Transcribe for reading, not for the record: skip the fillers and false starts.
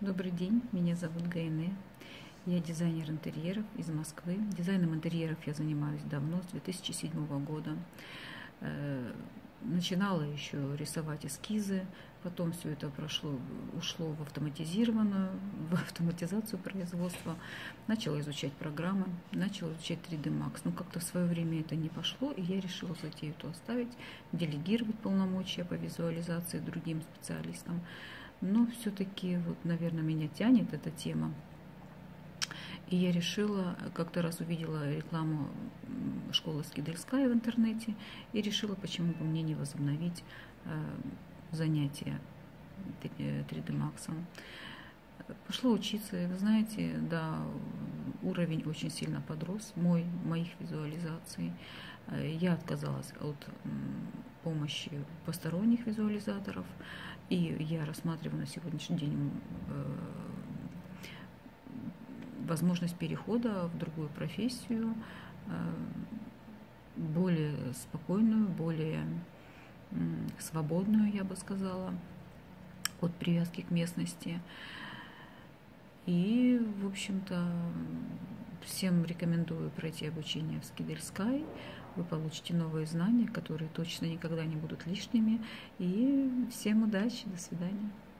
Добрый день, меня зовут Гайне. Я дизайнер интерьеров из Москвы. Дизайном интерьеров я занимаюсь давно, с 2007 года. Начинала еще рисовать эскизы, потом все это ушло в в автоматизацию производства. Начала изучать программы, начала изучать 3D Max. Но как-то в свое время это не пошло, и я решила затею эту оставить, делегировать полномочия по визуализации другим специалистам. Но все-таки, наверное, меня тянет эта тема. И я решила, как-то раз увидела рекламу школы Скидельская в интернете, и решила, почему бы мне не возобновить занятия 3D Max. Пошла учиться, и вы знаете, да, уровень очень сильно подрос, моих визуализаций. Я отказалась от помощи посторонних визуализаторов, и я рассматриваю на сегодняшний день возможность перехода в другую профессию, более спокойную, более свободную, я бы сказала, от привязки к местности. И, в общем-то, всем рекомендую пройти обучение в Скидельской. Вы получите новые знания, которые точно никогда не будут лишними. И всем удачи, до свидания.